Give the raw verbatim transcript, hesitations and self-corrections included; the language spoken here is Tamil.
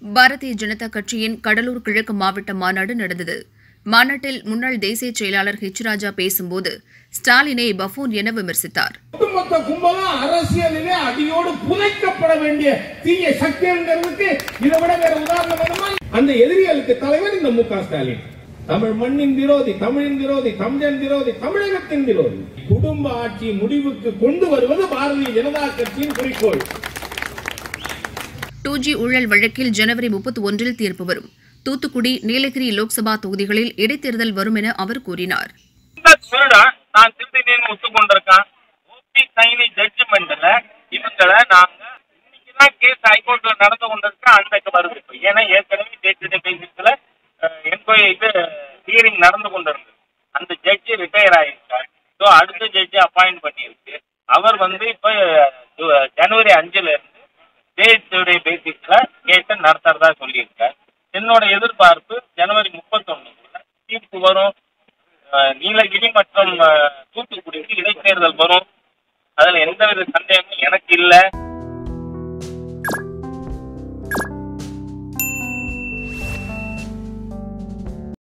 பாரதிய ஜனதா கட்சியின் கடலூர் கிழக்கு மாவட்ட மாநாடு நடந்தது. மாநாட்டில் முன்னாள் தேசிய செயலாளர் ஹெச் ராஜா பேசும்போது ஸ்டாலினை பஃபூன் என விமர்சித்தார். ஒட்டுமொத்த கும்பலும் அரசியலிலே அடியோடு புதைக்கப்பட வேண்டிய தீய சக்திங்கிறதுக்கு இதை விட வேற உதாரணம் வேணுமா? அந்த எதிரிகளுக்கு தலைவர் இந்த மு க ஸ்டாலின். தமிழ் மண்ணின் விரோதி, தமிழின் விரோதி, தமிழன் விரோதி, தமிழகத்தின் விரோதி. குடும்ப ஆட்சி முடிவுக்கு கொண்டு வருவது பாரதிய ஜனதா கட்சியின் குறிக்கோள். டூ ஜி ஊழல் வழக்கில் ஜனவரி முப்பத்தி ஒன்றில் தீர்ப்பு வரும். தூத்துக்குடி, நீலகிரி லோக்சபா தொகுதிகளில் இடைத்தேர்தல் வரும் என அவர் கூறினார். நான் திருடினேன்னு ஒத்துக்கொண்டிருக்கான். ஓபி சைனி ஜட்ஜ்மெண்ட்ல இவங்களை நாங்க இன்னைக்குதான் கேஸ் ஹைகோர்ட்ல நடந்து கொண்டிருக்க அந்த வருது. ஏன்னா ஏற்கனவே டே பேசிஸ்ல என்கொயரி இது ஹியரிங் நடந்து கொண்டிருந்தது. அந்த ஜட்ஜி ரிட்டையர் ஆயிருக்காரு. ஸோ அடுத்த ஜட்ஜி அப்பாயிண்ட் பண்ணியிருக்கு. அவர் வந்து இப்ப ஜனவரி அஞ்சுல இருந்து டே பேசிஸ்ல கேஸை நடத்துறதா சொல்லியிருக்காரு. என்னோட எதிர்பார்ப்பு ஜனவரி முப்பத்தி ஒண்ணுக்குள்ள தீர்ப்பு வரும். நீலகிரி மற்றும் தூத்துக்குடிக்கு இடைத்தேர்தல் வரும். அதுல எந்தவித சந்தேகமும் எனக்கு இல்லை.